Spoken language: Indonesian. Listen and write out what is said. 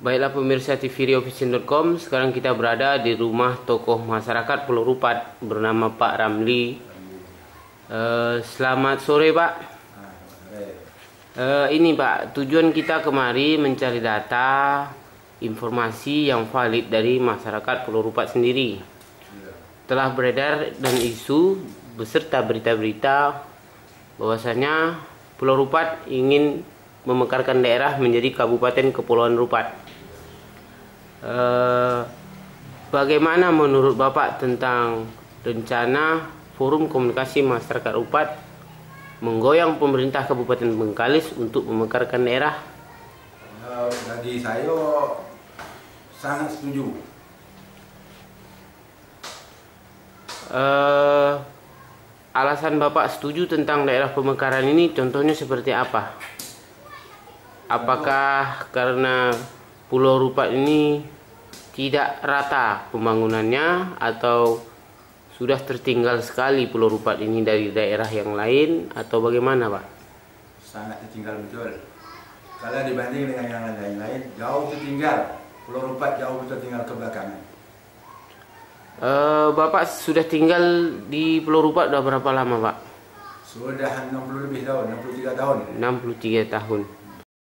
Baiklah pemirsa tvriofficial.com, sekarang kita berada di rumah tokoh masyarakat Pulau Rupat bernama Pak Ramli. Selamat sore Pak. Ini Pak, tujuan kita kemari mencari data informasi yang valid dari masyarakat Pulau Rupat sendiri. Telah beredar dan isu beserta berita-berita bahwasanya Pulau Rupat ingin memekarkan daerah menjadi Kabupaten Kepulauan Rupat. Bagaimana menurut Bapak tentang rencana Forum Komunikasi Masyarakat Rupat menggoyang pemerintah Kabupaten Bengkalis untuk memekarkan daerah? Jadi saya sangat setuju. Alasan Bapak setuju tentang daerah pemekaran ini contohnya seperti apa? Apakah karena Pulau Rupat ini tidak rata pembangunannya, atau sudah tertinggal sekali Pulau Rupat ini dari daerah yang lain, atau bagaimana Pak? Sangat tertinggal betul. Kalau dibanding dengan yang lain-lain, jauh tertinggal. Pulau Rupat jauh tertinggal ke belakang. Bapak sudah tinggal di Pulau Rupat sudah berapa lama Pak? Sudah 60 lebih tahun, 63 tahun. 63 tahun.